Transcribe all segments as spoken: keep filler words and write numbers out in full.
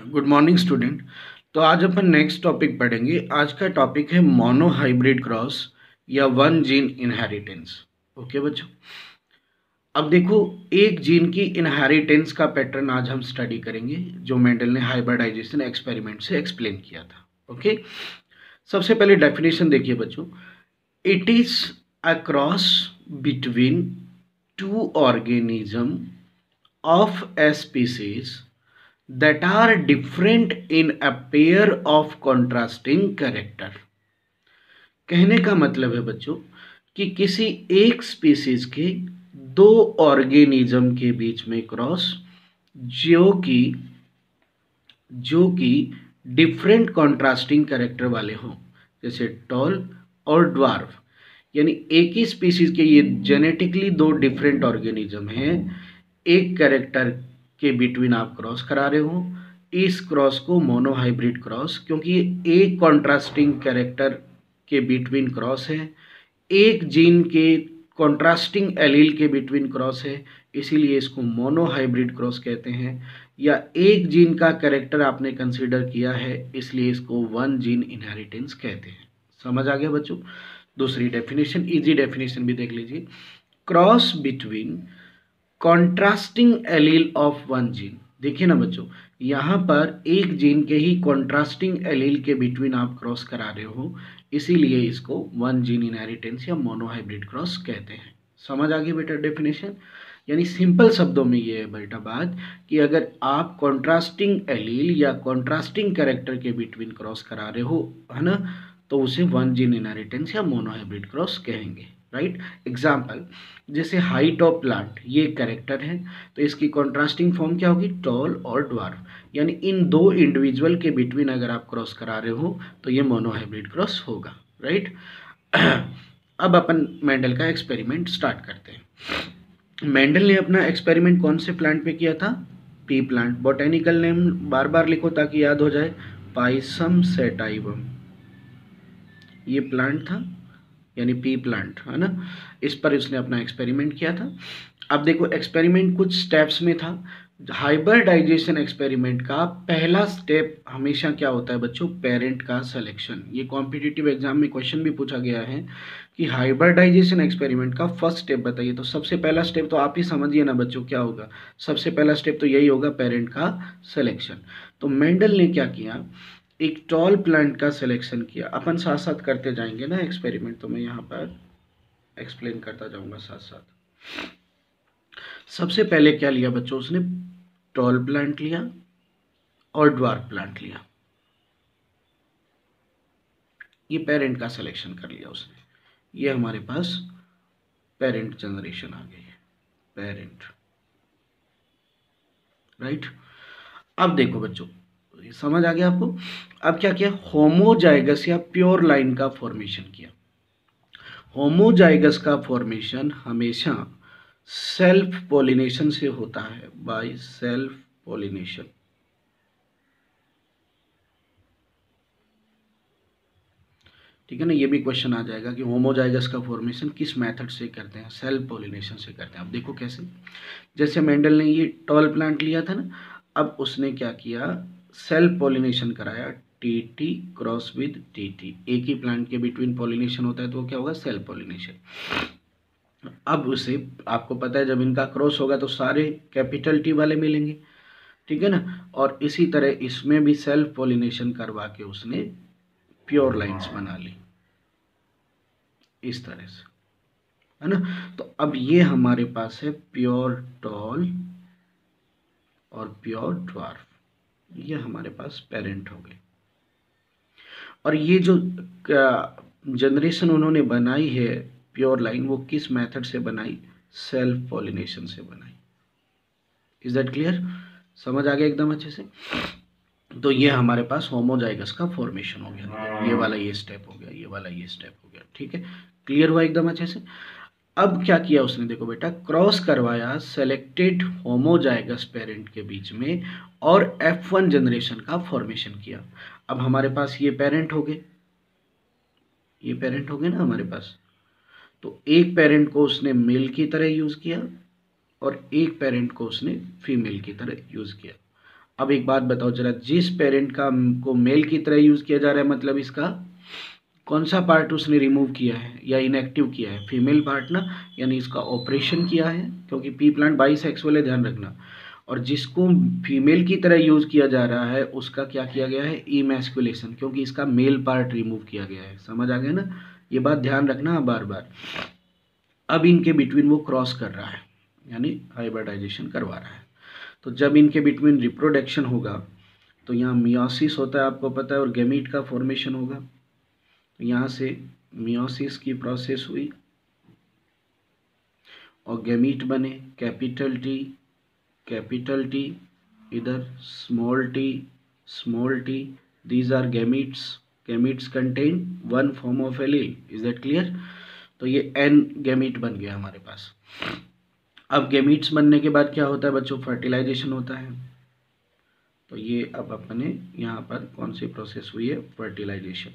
Good morning student. तो आज अपन next topic पढ़ेंगे। आज का टॉपिक है मोनो हाइब्रिड क्रॉस या वन जीन इनहेरिटेंस। ओके बच्चों, अब देखो, एक जीन की इनहेरिटेंस का पैटर्न आज हम स्टडी करेंगे जो मेंडल ने हाइब्रिडाइजेशन एक्सपेरिमेंट से एक्सप्लेन किया था। ओके, सबसे पहले डेफिनेशन देखिए बच्चों। It is a cross between two organism of a species that are different in a pair of contrasting character। कहने का मतलब है बच्चों कि किसी एक स्पीसीज के दो ऑर्गेनिज्म के बीच में क्रॉस जो कि जो कि डिफरेंट कॉन्ट्रास्टिंग कैरेक्टर वाले हों, जैसे टॉल और ड्वार्फ। यानी एक ही स्पीसीज के ये जेनेटिकली दो डिफरेंट ऑर्गेनिज्म हैं, एक कैरेक्टर के बिटवीन आप क्रॉस करा रहे हो, इस क्रॉस को मोनोहाइब्रिड क्रॉस, क्योंकि एक कॉन्ट्रास्टिंग कैरेक्टर के बिटवीन क्रॉस है, एक जीन के कॉन्ट्रास्टिंग एलील के बिटवीन क्रॉस है, इसीलिए इसको मोनोहाइब्रिड क्रॉस कहते हैं। या एक जीन का कैरेक्टर आपने कंसीडर किया है, इसलिए इसको वन जीन इनहेरिटेंस कहते हैं। समझ आ गया बच्चों? दूसरी डेफिनेशन, इजी डेफिनेशन भी देख लीजिए। Cross between contrasting allele of one gene. देखिए ना बच्चों, यहाँ पर एक जीन के ही कॉन्ट्रास्टिंग एलील के बिटवीन आप क्रॉस करा रहे हो, इसीलिए इसको वन जीन इनहेरिटेंस या मोनोहाइब्रिड क्रॉस कहते हैं। समझ आ गई बेटा डेफिनेशन? यानी सिंपल शब्दों में ये है बेटा बात कि अगर आप कॉन्ट्रास्टिंग एलील या कॉन्ट्रास्टिंग कैरेक्टर के बिटवीन क्रॉस करा रहे हो, है ना, तो उसे वन जीन इनहेरिटेंस या मोनोहाइब्रिड क्रॉस कहेंगे। राइट? एग्जाम्पल, जैसे हाइट ऑफ प्लांट, ये कैरेक्टर है, तो इसकी कॉन्ट्रास्टिंग फॉर्म क्या होगी? टॉल और ड्वार्फ। यानी इन दो इंडिविजुअल के बिटवीन अगर आप क्रॉस करा रहे हो तो ये मोनोहाइब्रिड क्रॉस होगा। राइट? अब अपन मेंडल का एक्सपेरिमेंट स्टार्ट करते हैं। मेंडल ने अपना एक्सपेरिमेंट कौन से प्लांट पे किया था? Pea plant. बॉटेनिकल नेम बार बार लिखो ताकि याद हो जाए, पाइसम सैटाइवम ये प्लांट था, यानी पी प्लांट, है ना। इस पर उसने अपना एक्सपेरिमेंट किया था। अब देखो, एक्सपेरिमेंट कुछ स्टेप्स में था। हाइब्रिडाइजेशन एक्सपेरिमेंट का पहला स्टेप हमेशा क्या होता है बच्चों? पेरेंट का सिलेक्शन। ये कॉम्पिटिटिव एग्जाम में क्वेश्चन भी पूछा गया है कि हाइब्रिडाइजेशन एक्सपेरिमेंट का फर्स्ट स्टेप बताइए। तो सबसे पहला स्टेप तो आप ही समझिए ना बच्चों, क्या होगा? सबसे पहला स्टेप तो यही होगा, पेरेंट का सिलेक्शन। तो मेंडल ने क्या किया? एक टॉल प्लांट का सिलेक्शन किया। अपन साथ साथ करते जाएंगे ना एक्सपेरिमेंट, तो मैं यहाँ पर एक्सप्लेन करता जाऊंगा साथ साथ। सबसे पहले क्या लिया बच्चों? उसने टॉल प्लांट लिया और ड्वार्फ प्लांट लिया। ये पेरेंट का सिलेक्शन कर लिया उसने। ये हमारे पास पेरेंट जनरेशन आ गई है, पेरेंट। राइट? अब देखो बच्चों, समझ आ गया आपको? अब क्या किया? होमोजाइगस या प्योर लाइन का फॉर्मेशन किया। होमोजाइगस का फॉर्मेशन हमेशा सेल्फ पॉलिनेशन से होता है, बाय सेल्फ पॉलिनेशन। ठीक है ना, ये भी क्वेश्चन आ जाएगा कि होमोजाइगस का फॉर्मेशन किस मेथड से करते हैं? सेल्फ पॉलिनेशन से करते हैं। अब देखो कैसे। जैसे मेंडल ने ये टॉल प्लांट लिया था ना, अब उसने क्या किया? सेल्फ पॉलिनेशन कराया, T T cross with T T. एक ही प्लांट के बिटवीन पॉलिनेशन होता है तो वो क्या होगा? Self pollination. अब उसे, आपको पता है जब इनका क्रॉस होगा तो सारे कैपिटल टी वाले मिलेंगे, ठीक है ना। और इसी तरह इसमें भी सेल्फ पॉलिनेशन करवा के उसने प्योर लाइंस बना ली इस तरह से, है ना। तो अब ये हमारे पास है प्योर टॉल और प्योर ड्वार्फ, ये हमारे पास पेरेंट हो गए। और ये जो जनरेशन उन्होंने बनाई है प्योर लाइन, वो किस मेथड से बनाई? सेल्फ पॉलिनेशन से बनाई। Is that clear? समझ आ गया एकदम अच्छे से? तो ये हमारे पास होमोजाइगस का फॉर्मेशन हो गया। ये वाला ये स्टेप हो गया, ये वाला ये स्टेप हो गया। ठीक है, क्लियर हुआ एकदम अच्छे से? अब क्या किया उसने? देखो बेटा, क्रॉस करवाया सेलेक्टेड होमोजाइगस पेरेंट के बीच में और एफ वन जनरेशन का फॉर्मेशन किया। अब हमारे पास ये पेरेंट हो गए, ये पेरेंट हो गए ना हमारे पास। तो एक पेरेंट को उसने मेल की तरह यूज किया और एक पेरेंट को उसने फीमेल की तरह यूज किया। अब एक बात बताओ जरा, जिस पेरेंट का को मेल की तरह यूज किया जा रहा है, मतलब इसका कौन सा पार्ट उसने रिमूव किया है या इनएक्टिव किया है? फीमेल पार्ट ना, यानी इसका ऑपरेशन किया है, क्योंकि पी प्लांट बाइसेक्सुअल है, ध्यान रखना। और जिसको फीमेल की तरह यूज किया जा रहा है उसका क्या किया गया है? इमैस्कुलेशन, क्योंकि इसका मेल पार्ट रिमूव किया गया है। समझ आ गया ना? ये बात ध्यान रखना बार बार। अब इनके बिटवीन वो क्रॉस कर रहा है, यानी हाइब्रिडाइजेशन करवा रहा है। तो जब इनके बिटवीन रिप्रोडक्शन होगा तो यहाँ मियोसिस होता है, आपको पता है, और गैमीट का फॉर्मेशन होगा। तो यहाँ से मियोसिस की प्रोसेस हुई और गैमीट बने, कैपिटल टी, कैपिटल टी, इधर small T, small T. These are gametes. Gametes contain one form of allele. Is that clear? तो ये एन गैमीट बन गया हमारे पास। अब गैमीट्स बनने के बाद क्या होता है बच्चों? फर्टिलाइजेशन होता है। तो ये अब अपने यहाँ पर कौन सी प्रोसेस हुई है? फर्टिलाइजेशन।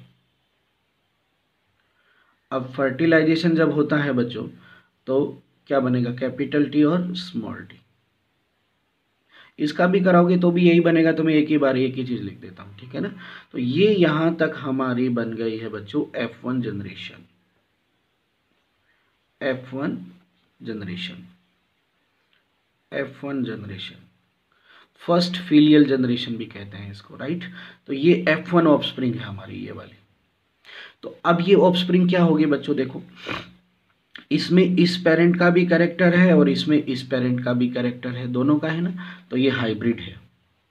अब फर्टिलाइजेशन जब होता है बच्चों तो क्या बनेगा? कैपिटल टी और स्मॉल टी। इसका भी कराओगे तो भी यही बनेगा, तो मैं एक ही बार एक ही चीज लिख देता हूँ, ठीक है ना? तो ये यहां तक हमारी बन गई है बच्चों F one generation. F one generation, F one generation, first filial generation भी कहते हैं इसको, राइट? तो ये एफ वन ऑफस्प्रिंग है हमारी, ये वाली। तो अब ये ऑफस्प्रिंग क्या होगी बच्चों? देखो, इसमें इस पेरेंट का भी कैरेक्टर है और इसमें इस पेरेंट का भी कैरेक्टर है, दोनों का है ना? तो ये हाइब्रिड है,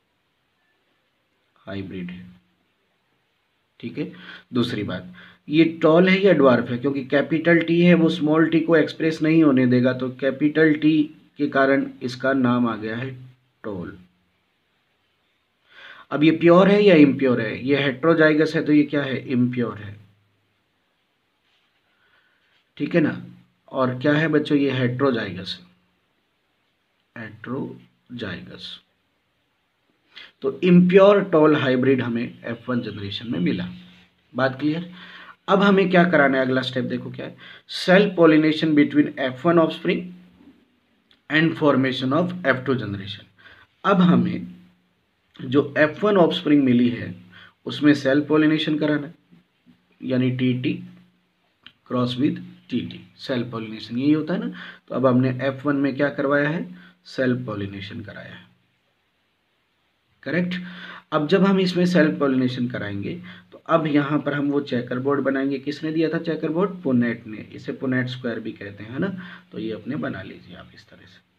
हाइब्रिड है, ठीक है। दूसरी बात, ये टॉल है या ड्वार्फ है? क्योंकि कैपिटल टी है वो स्मॉल टी को एक्सप्रेस नहीं होने देगा, तो कैपिटल टी के कारण इसका नाम आ गया है टॉल। अब ये प्योर है या इम्प्योर है? ये हेट्रोजाइगस है तो ये क्या है? इम्प्योर है, ठीक है ना? और क्या है बच्चों? ये हेट्रोजाइगस है, हेट्रोजाइगस। तो इम्प्योर टॉल हाइब्रिड हमें एफ वन जनरेशन में मिला। बात क्लियर? अब हमें क्या कराना है? अगला स्टेप देखो क्या है? Self pollination between F one offspring and formation of F two generation. अब हमें जो एफ वन ऑफस्प्रिंग मिली है उसमें सेल्फ पॉलिनेशन कराना है, यानी T T cross with T T, self pollination यही होता है ना? तो अब हमने एफ वन में क्या करवाया है? सेल्फ पॉलिनेशन कराया है, करेक्ट? अब जब हम इसमें सेल्फ पॉलिनेशन कराएंगे तो अब यहाँ पर हम वो चेकर बोर्ड बनाएंगे। किसने दिया था चेकर बोर्ड? पुनेट ने। इसे पुनेट स्क्वायर भी कहते हैं, है ना? तो ये अपने बना लीजिए आप इस तरह से,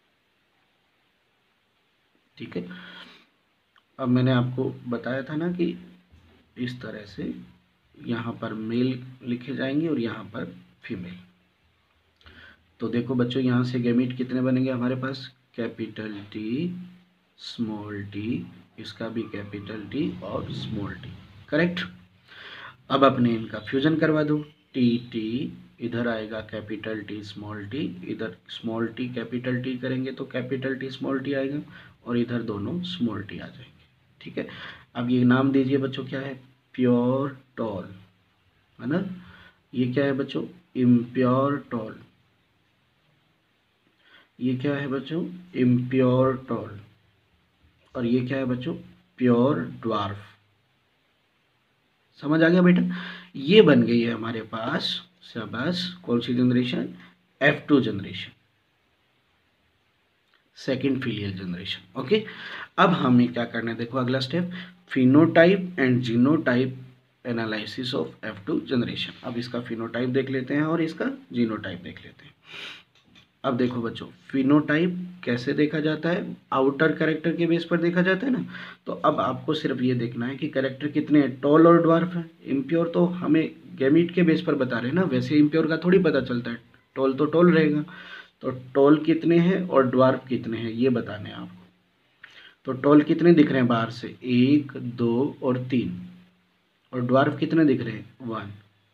ठीक है। अब मैंने आपको बताया था ना कि इस तरह से यहाँ पर मेल लिखे जाएंगे और यहाँ पर फीमेल। तो देखो बच्चों, यहाँ से गैमीट कितने बनेंगे हमारे पास? कैपिटल टी, स्मॉल टी, इसका भी कैपिटल टी और स्मॉल टी, करेक्ट? अब अपने इनका फ्यूजन करवा दो। टी टी इधर आएगा, कैपिटल टी स्मॉल टी, इधर स्मॉल टी कैपिटल टी करेंगे तो कैपिटल टी स्मॉल टी आएगा, और इधर दोनों स्मॉल टी आ जाएंगे, ठीक है। अब ये नाम दीजिए बच्चों, क्या है? प्योर टॉल, है ना? ये क्या है बच्चों? Impure tall. ये क्या है बच्चों? Impure tall. और ये क्या है बच्चों? Pure dwarf. समझ आ गया बेटा? ये बन गई है हमारे पास, शाबाश, कौन सी generation? F two generation, second filial generation, okay. अब हमें क्या करना है? देखो अगला step, phenotype and genotype analysis of F two generation. अब इसका फिनोटाइप देख लेते हैं और इसका जीनोटाइप देख लेते हैं। अब देखो बच्चों, फिनोटाइप कैसे देखा जाता है? आउटर कैरेक्टर के बेस पर देखा जाता है ना? तो अब आपको सिर्फ ये देखना है कि कैरेक्टर कितने हैं, टॉल और ड्वार्फ है। इम्प्योर तो हमें गैमीट के बेस पर बता रहे हैं ना, वैसे इम्प्योर का थोड़ी पता चलता है, टॉल तो टॉल रहेगा। तो टॉल कितने हैं और ड्वार्फ कितने हैं ये बताने हैं आपको। तो टॉल कितने दिख रहे हैं बाहर से? एक, दो और तीन। और ड्वार्फ कितने दिख रहे हैं? वन।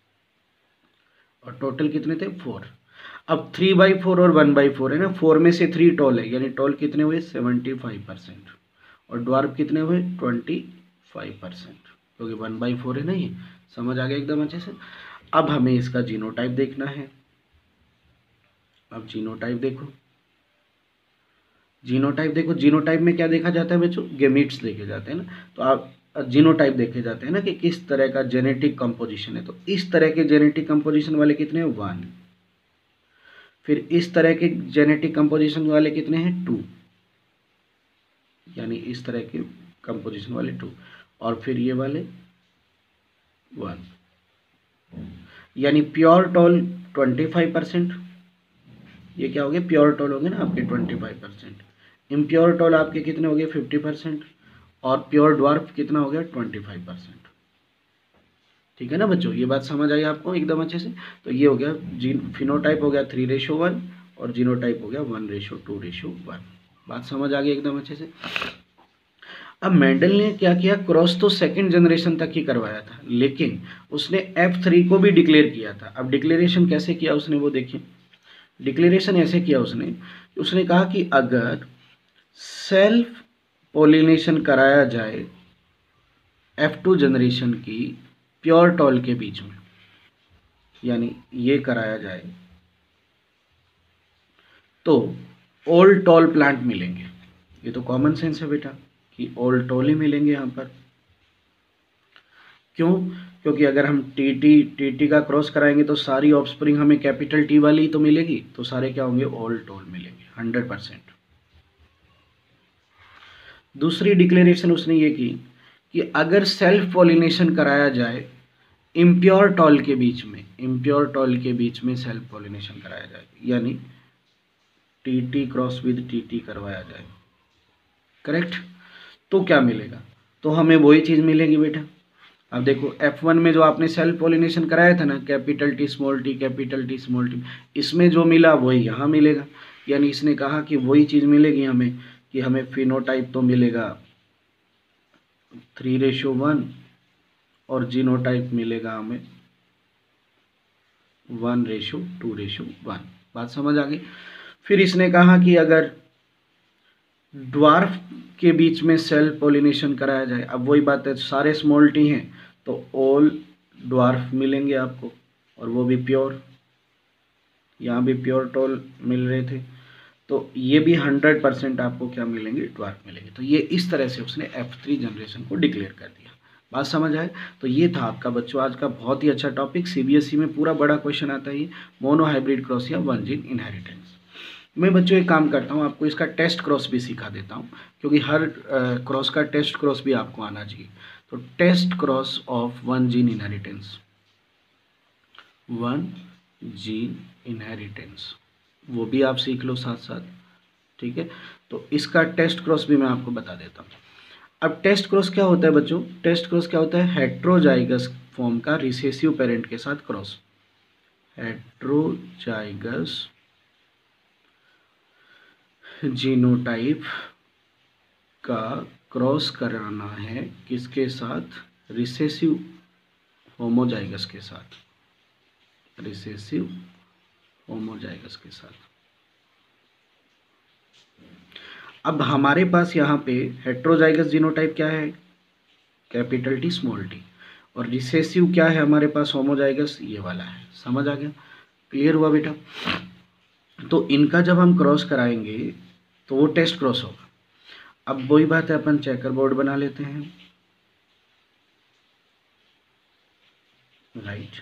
और टोटल कितने थे? फोर। अब थ्री बाई फोर और वन बाई फोर है ना, फोर में से थ्री टॉल है, यानी टॉल कितने हुए? Seventy five percent. और ड्वार्फ कितने हुए? ट्वेंटी फाइव परसेंट, क्योंकि वन बाई फोर है ना। ये समझ आ गया एकदम अच्छे से? अब हमें इसका जीनोटाइप देखना है। अब जीनोटाइप देखो, जीनोटाइप देखो, जीनोटाइप में क्या देखा जाता है बच्चों, गेमीट्स देखे जाते हैं ना। तो आप जीनोटाइप देखे जाते हैं ना कि किस तरह का जेनेटिक कंपोजिशन है। तो इस तरह के जेनेटिक कंपोजिशन वाले कितने हैं, वन। फिर इस तरह के जेनेटिक कंपोजिशन वाले कितने हैं, टू, यानी इस तरह के कंपोजिशन वाले टू, और फिर ये वाले वन। यानी pure tall twenty five percent, ये क्या हो गया, प्योर टॉल हो गए ना आपके twenty five percent, impure tall आपके कितने हो गए फिफ्टी परसेंट, और प्योर ड्वार्फ कितना हो गया ट्वेंटी फाइव परसेंट। ठीक है ना बच्चों, ये बात समझ आई आपको एकदम अच्छे से। तो ये हो गया जीन फिनोटाइप हो गया थ्री रेशो वन, और जीनोटाइप हो गया one ratio two ratio one. बात समझ आ गई एकदम अच्छे से। अब मेंडल ने क्या किया, क्रॉस तो सेकंड जनरेशन तक ही करवाया था, लेकिन उसने एफ थ्री को भी डिक्लेयर किया था। अब डिक्लेरेशन कैसे किया उसने, वो देखिए। डिक्लेरेशन ऐसे किया उसने उसने कहा कि अगर सेल्फ पोलिनेशन कराया जाए एफ टू जनरेशन की प्योर टॉल के बीच में, यानी ये कराया जाए, तो ओल्ड टॉल प्लांट मिलेंगे। ये तो कॉमन सेंस है बेटा कि ओल्ड टॉल ही मिलेंगे यहाँ पर। क्यों, क्योंकि अगर हम टी टी टी टी का क्रॉस कराएंगे तो सारी ऑफस्प्रिंग हमें कैपिटल टी वाली तो मिलेगी, तो सारे क्या होंगे, ओल्ड टॉल मिलेंगे हंड्रेड परसेंट। दूसरी डिक्लेरेशन उसने ये की कि अगर सेल्फ पॉलिनेशन कराया जाए इम्प्योर टॉल के बीच में, इम्प्योर टॉल के बीच में सेल्फ पॉलिनेशन कराया जाए, यानी T T cross with T T करवाया जाए, करेक्ट, तो क्या मिलेगा, तो हमें वही चीज़ मिलेगी बेटा। अब देखो एफ वन में जो आपने सेल्फ पॉलिनेशन कराया था ना, capital T small T capital T small T, इसमें जो मिला वही यहाँ मिलेगा। यानी इसने कहा कि वही चीज़ मिलेगी हमें, कि हमें फिनोटाइप तो मिलेगा थ्री रेशो वन, और जीनोटाइप मिलेगा हमें one ratio two ratio one. बात समझ आ गई। फिर इसने कहा कि अगर ड्वार्फ के बीच में सेल्फ पॉलिनेशन कराया जाए, अब वही बात है, सारे स्मॉल टी हैं तो ऑल ड्वार्फ मिलेंगे आपको, और वो भी प्योर, यहाँ भी प्योर टॉल मिल रहे थे, तो ये भी हंड्रेड परसेंट आपको क्या मिलेंगे, ड्वार्फ मिलेंगे। तो ये इस तरह से उसने एफ थ्री जनरेशन को डिक्लेयर कर दिया। बात समझ आए। तो ये था आपका बच्चों आज का बहुत ही अच्छा टॉपिक, सीबीएसई में पूरा बड़ा क्वेश्चन आता है, मोनो हाइब्रिड क्रॉस या वन जीन इनहेरिटेंस। मैं बच्चों एक काम करता हूँ, आपको इसका टेस्ट क्रॉस भी सिखा देता हूँ, क्योंकि हर क्रॉस का टेस्ट क्रॉस भी आपको आना चाहिए। तो test cross of one gene inheritance, one gene inheritance, वो भी आप सीख लो साथ साथ, ठीक है। तो इसका टेस्ट क्रॉस भी मैं आपको बता देता हूँ। अब टेस्ट क्रॉस क्या होता है बच्चों, टेस्ट क्रॉस क्या होता है, हेट्रोजाइगस फॉर्म का रिसेसिव पेरेंट के साथ क्रॉस, हेट्रोजाइगस जीनोटाइप का क्रॉस कराना है किसके साथ, रिसेसिव होमोजाइगस के साथ, रिसेसिव होमोजाइगस के साथ। अब हमारे पास यहाँ पे हेट्रोजाइगस जीनोटाइप क्या है, कैपिटल टी स्मॉल टी, और रिसेसिव क्या है हमारे पास, होमोजाइगस ये वाला है। समझ आ गया, क्लियर हुआ बेटा। तो इनका जब हम क्रॉस कराएंगे तो वो टेस्ट क्रॉस होगा। अब वही बात है, अपन चेकर बोर्ड बना लेते हैं, राइट,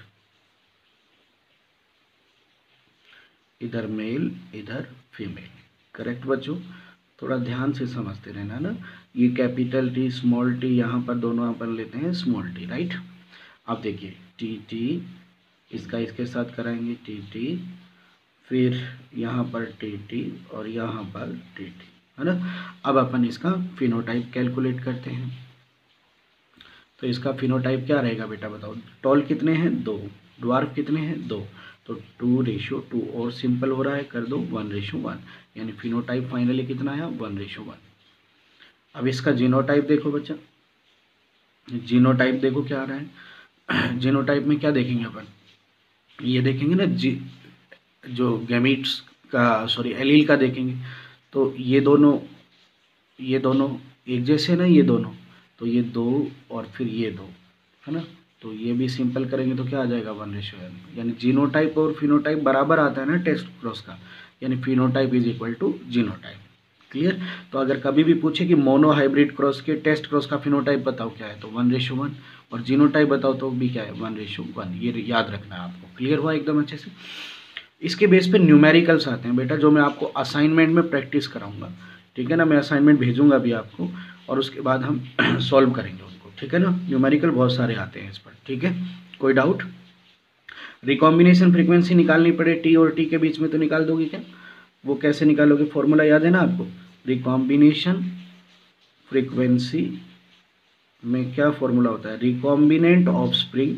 इधर मेल इधर फीमेल, करेक्ट बच्चों। थोड़ा ध्यान से समझते रहना ना, ये कैपिटल टी स्मॉल टी यहाँ पर दोनों अपन लेते हैं स्मॉल टी, राइट। अब देखिए टी टी इसका इसके साथ कराएंगे टी टी, फिर यहाँ पर टी टी और यहाँ पर टी टी, है ना। अब अपन इसका फिनोटाइप कैलकुलेट करते हैं। तो इसका फिनोटाइप क्या रहेगा बेटा बताओ, टॉल कितने हैं, दो, ड्वार्फ कितने हैं, दो, तो टू रेशो टू, और सिंपल हो रहा है, कर दो वन रेशो वन, यानी फिनोटाइप फाइनली कितना है, वन रेशो वन। अब इसका जीनोटाइप देखो बच्चा, जीनोटाइप देखो क्या आ रहा है। जीनोटाइप में क्या देखेंगे अपन, ये देखेंगे ना जी, जो गैमीट्स का सॉरी एलील का देखेंगे, तो ये दोनों ये दोनों एक जैसे ना, ये दोनों, तो ये दो और फिर ये दो, है ना। तो ये भी सिंपल करेंगे तो क्या आ जाएगा, वन रेशो एन, यानी जीनोटाइप और फिनोटाइप बराबर आता है ना टेस्ट क्रॉस का, यानी phenotype is equal to genotype, clear. तो अगर कभी भी पूछे कि मोनो हाइब्रिड क्रॉस के टेस्ट क्रॉस का फिनोटाइप बताओ क्या है, तो वन रेशो वन, और जीनोटाइप बताओ तो भी क्या है, वन रेशो वन। ये याद रखना है आपको। क्लियर हुआ एकदम अच्छे से। इसके बेस पे न्यूमेरिकल्स आते हैं बेटा, जो मैं आपको असाइनमेंट में प्रैक्टिस कराऊंगा, ठीक है ना। मैं असाइनमेंट भेजूंगा भी आपको, और उसके बाद हम सॉल्व करेंगे उनको, ठीक है ना। न्यूमेरिकल बहुत सारे आते हैं इस पर, ठीक है। कोई डाउट? रिकॉम्बिनेशन फ्रीक्वेंसी निकालनी पड़े टी और टी के बीच में, तो निकाल दोगे क्या? वो कैसे निकालोगे? फॉर्मूला याद है ना आपको? रिकॉम्बिनेशन फ्रीक्वेंसी में क्या फॉर्मूला होता है? Recombinant offspring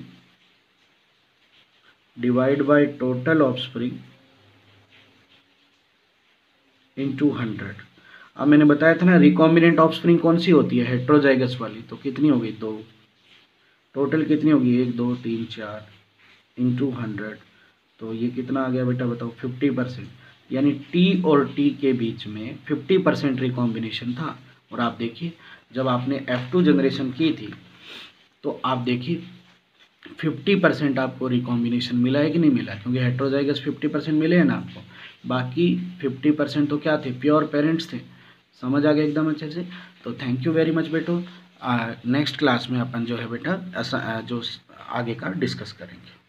divide by total offspring into hundred. अब मैंने बताया था ना, रिकॉम्बिनेंट ऑफस्प्रिंग कौन सी होती है? हेट्रोजाइगस वाली। तो कितनी होगी? दो। टोटल कितनी होगी? एक दो तीन चार इंटू हंड्रेड। तो ये कितना आ गया बेटा बताओ? Fifty percent. यानी टी और टी के बीच में फिफ्टी परसेंट रिकॉम्बिनेशन था। और आप देखिए, जब आपने एफ टू जनरेशन की थी, तो आप देखिए फिफ्टी परसेंट आपको रिकॉम्बिनेशन मिला है कि नहीं मिला? क्योंकि हेट्रोजाइगस फिफ्टी परसेंट मिले हैं ना आपको, बाकी फिफ्टी परसेंट तो क्या थे? प्योर पेरेंट्स थे। समझ आ गया एकदम अच्छे से। तो थैंक यू वेरी मच बेटो। नेक्स्ट क्लास में अपन जो है बेटा ऐसा जो आगे का डिस्कस करेंगे।